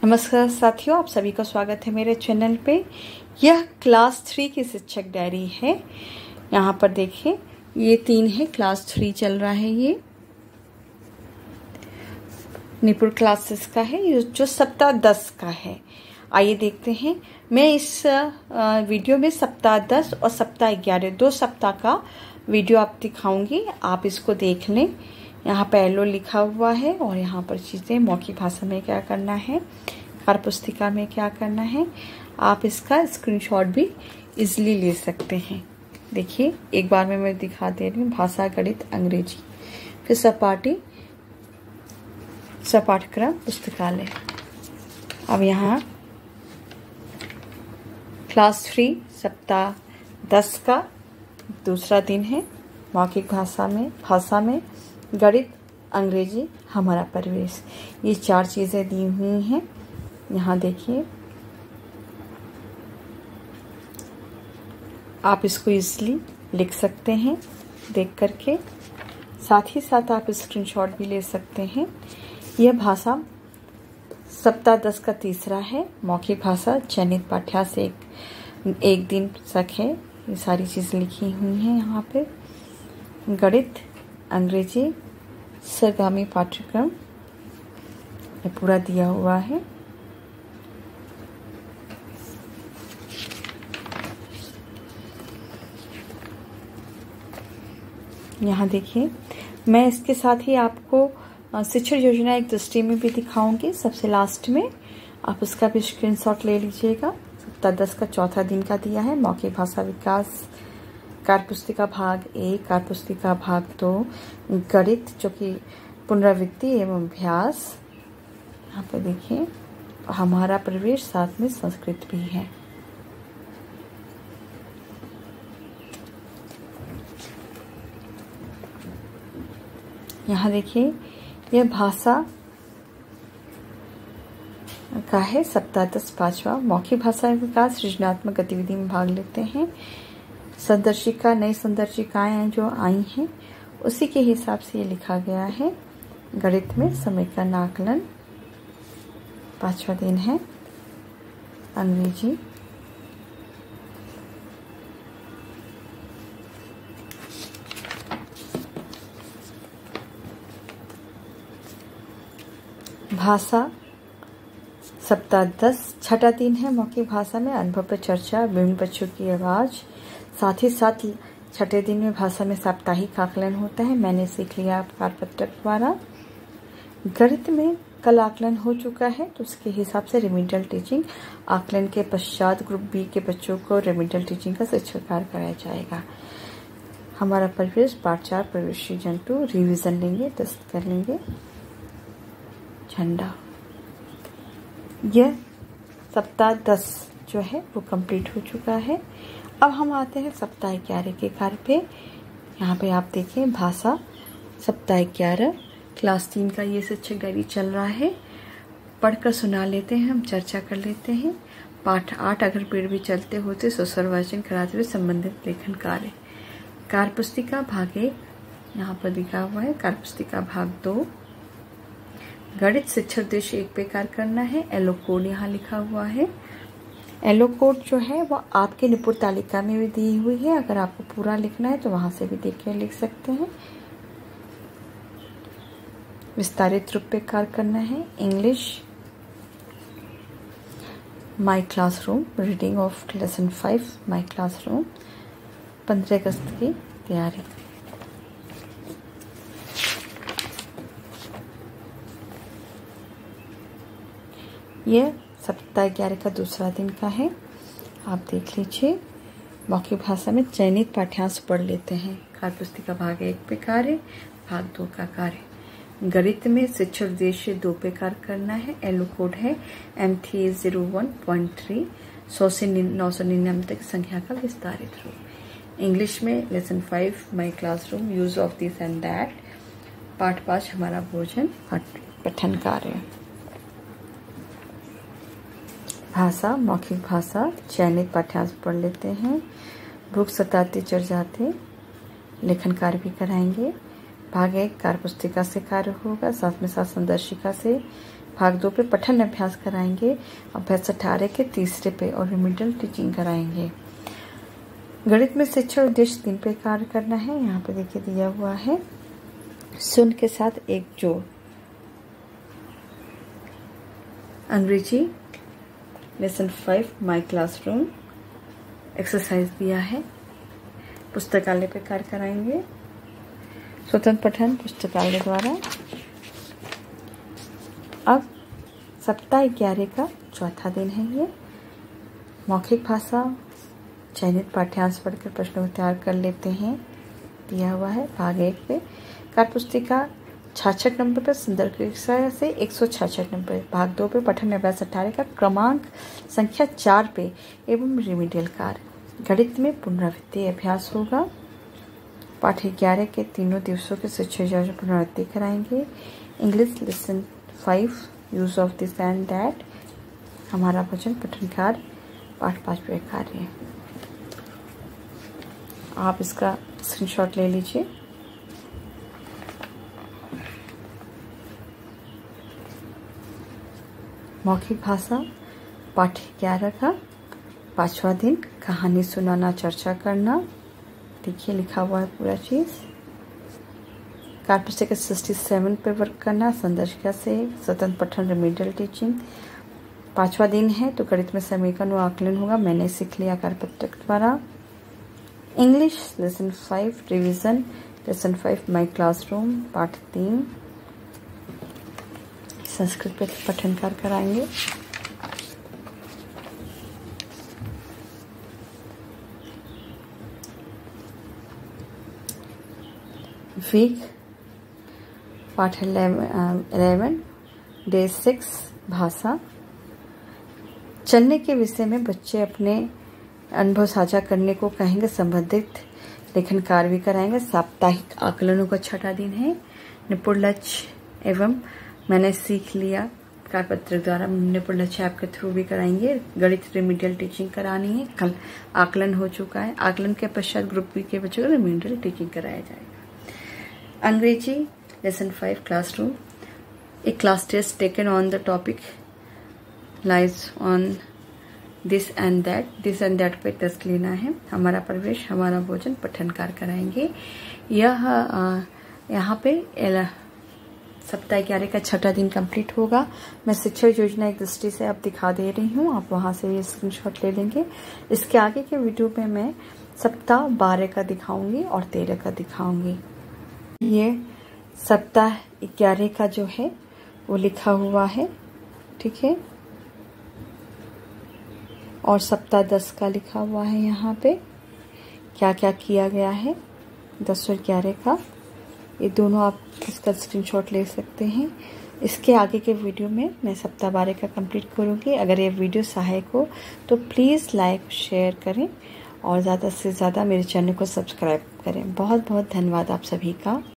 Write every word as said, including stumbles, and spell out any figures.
नमस्कार साथियों, आप सभी का स्वागत है मेरे चैनल पे। यह क्लास थ्री की शिक्षक डायरी है। यहाँ पर देखिए, ये तीन है, क्लास थ्री चल रहा है। ये निपुण क्लासेस का है, ये जो सप्ताह दस का है। आइए देखते हैं। मैं इस वीडियो में सप्ताह दस और सप्ताह ग्यारह दो सप्ताह का वीडियो आप दिखाऊंगी। आप इसको देख लें। यहाँ पे एलो लिखा हुआ है और यहाँ पर चीज़ें मौखिक भाषा में क्या करना है, कार्य पुस्तिका में क्या करना है। आप इसका स्क्रीनशॉट भी इजीली ले सकते हैं। देखिए, एक बार में मैं दिखा दे रही हूँ। भाषा, गणित, अंग्रेजी, फिर सपाटी सपाठक्रम पुस्तकालय। अब यहाँ क्लास थ्री सप्ताह दस का दूसरा दिन है। मौखिक भाषा में भाषा में गणित, अंग्रेजी, हमारा परिवेश, ये चार चीज़ें दी हुई हैं। यहाँ देखिए, आप इसको इजीली लिख सकते हैं देख करके। साथ ही साथ आप स्क्रीनशॉट भी ले सकते हैं। यह भाषा सप्ताह दस का तीसरा है। मौखिक भाषा चयनित पाठ्या से एक एक दिन तक है। ये सारी चीज़ें लिखी हुई हैं यहाँ पे। गणित, अंग्रेजी, सरगामी पाठ्यक्रम ये पूरा दिया हुआ है। यहाँ देखिए, मैं इसके साथ ही आपको शिक्षा योजना एक दृष्टि में भी दिखाऊंगी। सबसे लास्ट में आप उसका भी स्क्रीनशॉट ले लीजिएगा। सप्ताह दस का चौथा दिन का दिया है। मौखिक भाषा विकास, कार्य पुस्तिका भाग एक, कार्य पुस्तिका भाग दो, गणित जो कि पुनरावृत्ति एवं अभ्यास। यहाँ पर देखिए, हमारा प्रवेश, साथ में संस्कृत भी है। यहाँ देखिए, यह भाषा का है। सप्ताह दस पांचवा। मौखिक भाषा विकास सृजनात्मक गतिविधि में भाग लेते हैं। संदर्शिका, नई संदर्शिकाएं जो आई हैं उसी के हिसाब से ये लिखा गया है। गणित में समीकरण आकलन पांचवा दिन है। अंग्रेजी, भाषा सप्ताह दस छठा दिन है। मौखिक भाषा में अनुभव पर चर्चा, विभिन्न बच्चों की आवाज। साथ ही साथ छठे दिन में भाषा में साप्ताहिक आकलन होता है। मैंने सीख लिया आप कार्यपत्रक द्वारा। गणित में कल आकलन हो चुका है, तो उसके हिसाब से रिमीडियल टीचिंग आकलन के पश्चात ग्रुप बी के बच्चों को रिमीडियल टीचिंग का शिक्षण कार्य कराया जाएगा। हमारा परिवेश पाठ चार, परिवेशी जंतु, रिवीजन लेंगे, टेस्ट कर लेंगे। झंडा, यह सप्ताह दस जो है वो कंप्लीट हो चुका है। अब हम आते हैं सप्ताह ग्यारह के कार्य पे। यहाँ पे आप देखें, भाषा सप्ताह ग्यारह क्लास तीन का ये शिक्षक डायरी चल रहा है। पढ़कर सुना लेते हैं, हम चर्चा कर लेते हैं। पाठ आठ, अगर पेड़ भी चलते होते, सुस्वर वाचन कराते हुए संबंधित लेखन कार्य। कार्य पुस्तिका भाग एक यहाँ पर दिखा हुआ है। कार्य पुस्तिका भाग दो, गणित शिक्षा उद्देश्य एक पे कार्य करना है। एलो कोड यहाँ लिखा हुआ है। एलो कोड जो है वो आपके निपुण तालिका में भी दी हुई है। अगर आपको पूरा लिखना है तो वहां से भी देख के लिख सकते हैं। विस्तारित रूप पे कार्य करना है। English, my classroom, reading of lesson five, my classroom, पंद्रह अगस्त की तैयारी। यह सप्ताह ग्यारह का दूसरा दिन का है। आप देख लीजिए। मौखिक भाषा में चयनित पाठ्यांश पढ़ लेते हैं। कार्य पुस्तिका भाग एक पे कार्य, भाग दो का कार्य। गणित में शिक्षा उद्देश्य दो पे कार्य करना है। एलो कोड है M three zero one point three, सौ से नौ सौ निन्यानवे तक संख्या का विस्तारित रूप। इंग्लिश में lesson five, my classroom, use of this and that. पाठ पाँच, हमारा भोजन, पठन कार्य। भाषा, मौखिक भाषा चयनित पाठ्यांश पढ़ लेते हैं। भूख सताते चढ़ जाते, लेखन कार्य भी कराएंगे। भाग एक कार्य पुस्तिका से कार्य होगा, साथ में साथ संदर्शिका से भाग दो पे पठन अभ्यास कराएंगे, अभ्यास अठारह के तीसरे पे और रिमीडियल टीचिंग कराएंगे। गणित में शिक्षण उद्देश्य तीन पे कार्य करना है। यहाँ पे देखिए दिया हुआ है शून्य के साथ एक जोड़। अंग्रेजी lesson five my classroom exercise दिया है। पुस्तकालय पे कार्य कराएंगे, स्वतंत्र पठन पुस्तकालय द्वारा। अब सप्ताह ग्यारह का चौथा दिन है ये। मौखिक भाषा चयनित पाठ्यांश पढ़कर प्रश्नों को तैयार कर लेते हैं, दिया हुआ है भाग एक पे। कार्य पुस्तिका छियासठ नंबर पर, सुंदर कक्षा से एक सौ छियासठ नंबर। भाग दो पे पठन अभ्यास अठारह का क्रमांक संख्या चार पे एवं रिमीडियल कार्य। गणित में पुनरावृत्ति अभ्यास होगा। पाठ ग्यारह के तीनों दिवसों के शिक्षक पुनरावृत्ति कराएंगे। English lesson five use of this and that हमारा वचन पठन कार्य पाठ पाँच पे कार्य है। आप इसका स्क्रीनशॉट ले लीजिए। मौखिक भाषा पाठ ग्यारह का पांचवा दिन, कहानी सुनाना, चर्चा करना। देखिए लिखा हुआ है पूरा चीज। कार्य पुस्तिका सिक्सटी सेवन पे वर्क करना, संदर्शिका से स्वतंत्र पठन रिमीडियल टीचिंग। पांचवा दिन है तो गणित में समीकरण व आकलन होगा, मैंने सीख लिया कार्यपत्रक द्वारा। English lesson five revision, lesson five my classroom पाठ तीन। संस्कृत पे पठन कार्य कराएंगे। वीक पाठ इलेवन डे सिक्स भाषा। चलने के विषय में बच्चे अपने अनुभव साझा करने को कहेंगे, संबंधित लेखन कार्य भी कराएंगे। साप्ताहिक आकलनों का छठा दिन है। निपुण लक्ष्य एवं मैंने सीख लिया कार्यपत्र द्वारा निपुण लक्ष्य आपके थ्रू भी कराएंगे। गणित रिमीडियल टीचिंग करानी है। कल आकलन हो चुका है। आकलन के पश्चात ग्रुप बी के बच्चों को रिमीडियल टीचिंग कराया जाएगा। अंग्रेजी lesson five classroom, a class test taken on the topic lies on this and that. This and that पे टेस्ट लेना है। हमारा परिवेश हमारा भोजन पठन कार्य कराएंगे। यह यहाँ पे सप्ताह ग्यारह का छठा दिन कंप्लीट होगा। मैं शिक्षा योजना एक दृष्टि से अब दिखा दे रही हूँ, आप वहाँ से ये स्क्रीनशॉट ले लेंगे। इसके आगे के वीडियो में मैं सप्ताह बारह का दिखाऊंगी और तेरह का दिखाऊंगी। ये सप्ताह ग्यारह का जो है वो लिखा हुआ है, ठीक है, और सप्ताह दस का लिखा हुआ है। यहाँ पे क्या क्या किया गया है दस और ग्यारह का, ये दोनों आप इसका स्क्रीनशॉट ले सकते हैं। इसके आगे के वीडियो में मैं सप्ताह बारह का कंप्लीट करूँगी। अगर ये वीडियो सहायक हो तो प्लीज़ लाइक शेयर करें और ज़्यादा से ज़्यादा मेरे चैनल को सब्सक्राइब करें। बहुत बहुत धन्यवाद आप सभी का।